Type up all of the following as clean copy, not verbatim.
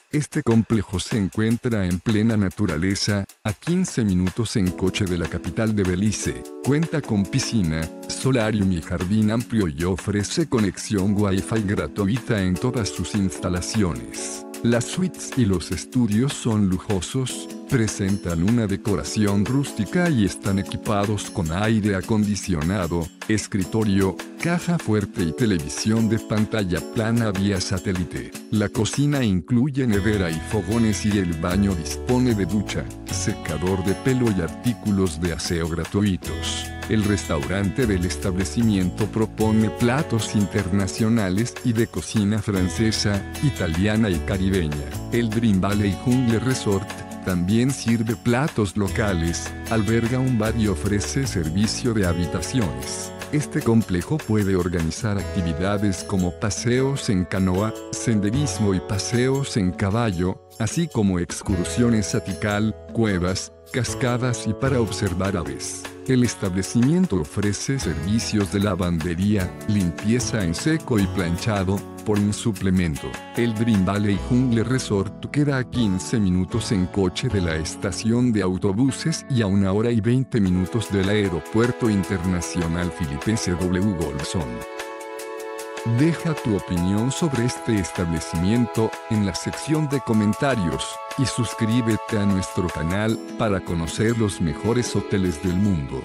Este complejo se encuentra en plena naturaleza, a 15 minutos en coche de la capital de Belice. Cuenta con piscina, solarium y jardín amplio y ofrece conexión Wi-Fi gratuita en todas sus instalaciones. Las suites y los estudios son lujosos, presentan una decoración rústica y están equipados con aire acondicionado, escritorio, caja fuerte y televisión de pantalla plana vía satélite. La cocina incluye nevera y fogones y el baño dispone de ducha, secador de pelo y artículos de aseo gratuitos. El restaurante del establecimiento propone platos internacionales y de cocina francesa, italiana y caribeña. El Dream Valley Jungle Resort también sirve platos locales, alberga un bar y ofrece servicio de habitaciones. Este complejo puede organizar actividades como paseos en canoa, senderismo y paseos en caballo, así como excursiones a Tikal, cuevas, cascadas y para observar aves. El establecimiento ofrece servicios de lavandería, limpieza en seco y planchado, por un suplemento. El Dream Valley Jungle Resort queda a 15 minutos en coche de la estación de autobuses y a 1 hora y 20 minutos del Aeropuerto Internacional Filipense W. Golson. Deja tu opinión sobre este establecimiento en la sección de comentarios y suscríbete a nuestro canal para conocer los mejores hoteles del mundo.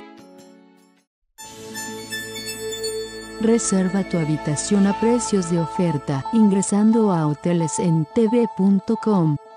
Reserva tu habitación a precios de oferta ingresando a hotelesentv.com.